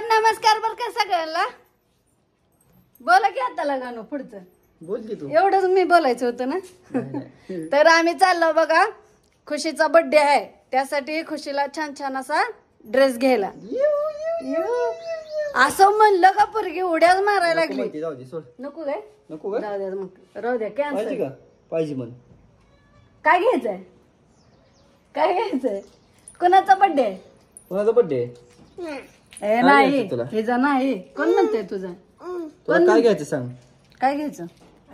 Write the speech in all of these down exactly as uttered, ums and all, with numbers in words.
तर नमस्कार बर का सगळ्यांना. बोला की आता लगानो पुढचं बोल की तू. एवढंच मी बोलायचं होतं ना. तर आम्ही चाललो बघा, खुशीचा बर्थडे आहे, त्यासाठी खुशीला छान छान असा ड्रेस घ्यायला. असं म्हणलं का पोरगी उड्याच मारायला लागली. जाऊ दे सोड. नको काय नको का जाऊ द्या मग राहू द्या पाहिजे कॅन्सल. का पाहिजे म्हण. काय घ्यायचंय काय घ्यायचंय कोणाचा बर्थडे आहे? कोणाचा बर्थडे ए नाही घ्यायचं तुला? हिचा नाही. कोण म्हणते तुझा? तुला काय घ्यायचं सांग. काय घ्यायचं?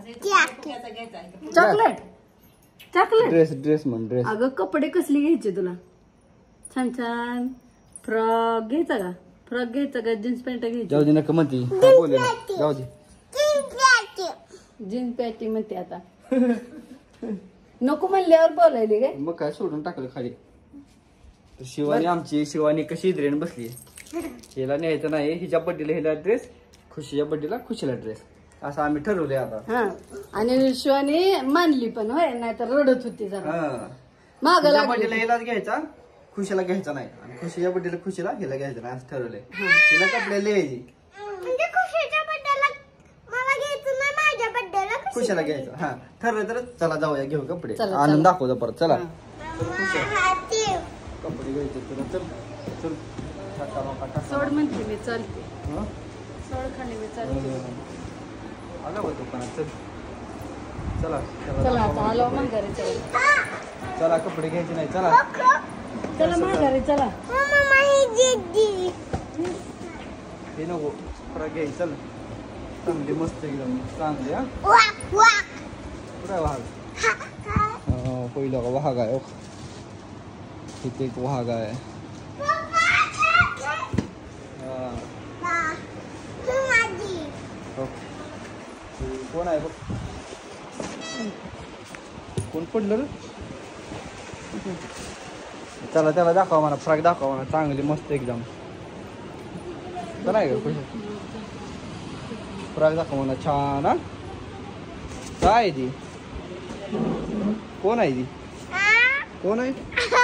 चॉकलेट चॉकलेट ड्रेस ड्रेस म्हण ड्रेस. अगं कपडे कसले घ्यायचे तुला? छान छान फ्रॉक घ्यायचा का? फ्रॉक घ्यायचा का? जीन्स पॅन्ट घ्यायची? जाऊ दे नका म्हणती. बोल जाऊ दे. जीन्स पॅन्ट म्हणते आता. नको म्हणल्यावर बोलायली काय? मग काय सोडून टाकलं खाली. तर शिवानी आमची शिवानी कशी ड्रेन बसली. हिला न्यायचं नाही. हिच्या बड्डीला हिला ड्रेस, खुशीच्या बड्डीला खुशीला ड्रेस, असं आम्ही ठरवलंय आता. हा आणि शिवानी मानली पण होय, नाही तर रडत होती जरा हा माग हिच्या लागली. बड्डीला हिलाच घ्यायचा, खुशीला घ्यायचा नाही. आणि खुशीच्या बड्डीला खुशीला हिला घ्यायचं नाही असं ठरवलंय. हिला कपडे लिहायची, खुशीला घ्यायचं. हा ठरलं तर चला जाऊया घेऊ कपडे. आनंद दाखवतो परत. चला कपडे घ्यायचे तुला. चल चल सोड म्हणते मी चालते. हा? सोड खाली मी चालते. आला बघ दुकानात. चल चला चला आता आलो माघारी. चला चला कपडे घ्यायचे नाही. चला चला माघारी चला. हे नको फ्रॉक घ्यायची. चल चांगली मस्त एकदम चांगली. हा कुठं वाघ? पहिला का वाघ आहे. इथे एक वाघ आहे. कोण आहे बघ? कोण पडलं रे? चला त्याला दाखवा म्हणा. फ्रॉक दाखवा म्हणा. चांगली मस्त एकदम. चला फ्रॉक दाखवा म्हणा छान. हा काय आहे ती? कोण आहे ती? कोण आहे?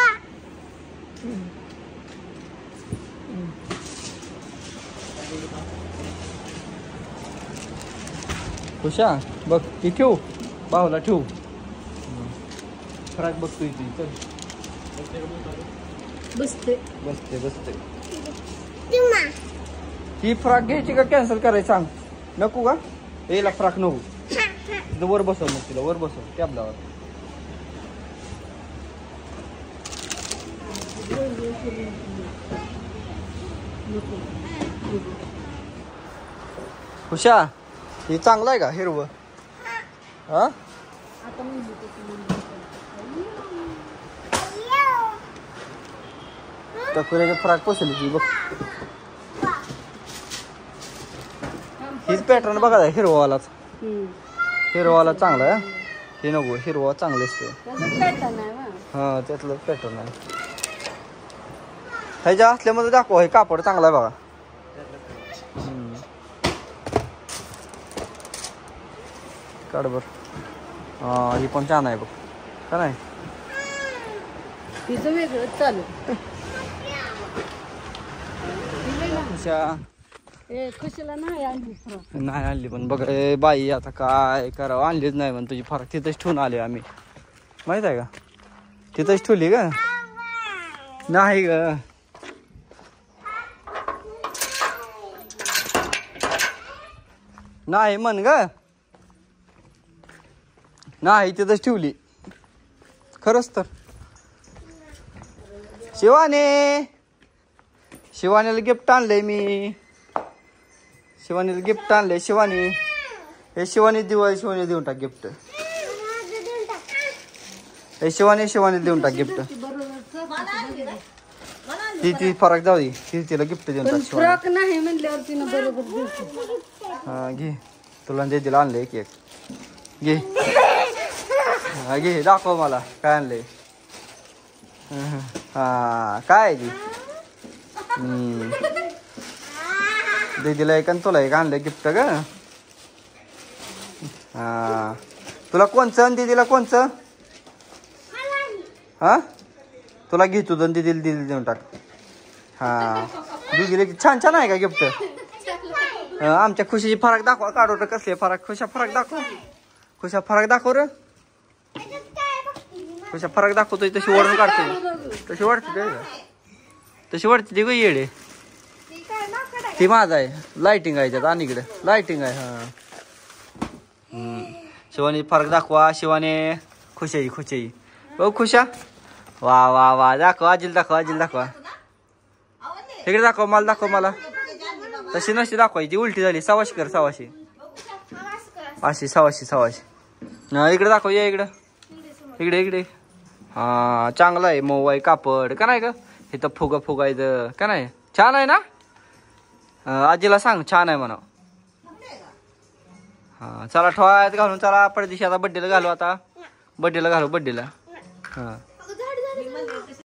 खुशा बघ ती ठेवू बाहुला ठेवू. फ्रॉक बघतोय ती. चल बसते बसते बसते. ती फ्रॉक घ्यायची का कॅन्सल करायची सांग. नको का? याला फ्रॉक नको. तिथं वर बसव. मग तिला वर बसव टॅबलावर. खुशा हे चांगलं आहे का हिरवं? हा टकुऱ्याचे फ्रॉक पसरली ती बघ. हीच पॅटर्न बघा हिरवालाच. हिरवाला चांगला आहे. हे नको हिरवा चांगले असते. हा त्यातलं पॅटर्न आहे. ह्याच्या असल्यामध्ये दाखवा. हे कापड चांगला आहे बघा. काढ बर. हा ही पण छान आहे बघ. का नाही? तिचं वेगळंच चालू. खुशीला नाही आणली फ्रॉक. नाही आणली पण बघ ए बाई आता काय करावं. आणलीच नाही पण तुझी फरक तिथंच ठेवून आले आम्ही. माहित आहे का? तिथंच ठेवली का? नाही ग. नाही म्हण ग. नाही तिथंच ठेवली खरंच तर. शिवाने शिवानीला गिफ्ट आणलंय मी. शिवानीला गिफ्ट आणलंय. शिवानी हे शिवानी दिवाळी शिवानी देऊन टाक गिफ्ट. हे शिवानी शिवानी देऊन टाक गिफ्ट. ती ती फरक जाऊ दे. ती तिला गिफ्ट देऊन टाक. फ्रॉक नाही म्हणल्यावर तिनं बरोबर दिली. हा घे तुला जे दिला आणलंय केक. घे हा घे दाखव मला काय आणलंय. हा काय आहे ती? हम्म दीदीला एक आणि तुला एक आणलंय गिफ्ट ग. हा तुला कोणचं आणि दीदीला कोणचं? हा तुला घे तुझं दीदीला दीदी देऊन टाक. हा दुगीला छान छान आहे का गिफ्ट? आमच्या खुशीची फरक दाखवा, काढू तर कसले फरक, खुशा फरक दाखव, खुशा फरक दाखव रे, खुशा फरक दाखवतोय तशी ओढून काढतोय, तशी वाढते ते तशी वाढते ती ग येडे. ती माझा आहे, लाइटिंग आहे त्यात, आणि इकडे लाइटिंग आहे. हा शिवानी फरक दाखवा, शिवाने खुशाई खुशाई बघ खुशा, वा वा वा दाखवा, आजील दाखवा, आजील दाखवा, इकडे दाखव, मला दाखव, मला तशी नशी दाखवायची, उलटी झाली. सवाशी कर, सवाशी अशी, सवाशी सवाशी इकडे दाखव, या इकडं, इकडे इकडे. हा चांगला आहे, मऊ आहे कापड का नाही ग, इथं फुगा फुगायचं का नाही, छान आहे ना. आजीला सांग छान आहे म्हणा. हा चला ठेवायत घालून, चला पडदिशी आता बड्डेला घालू, आता बड्डेला घालू, बड्डेला. हा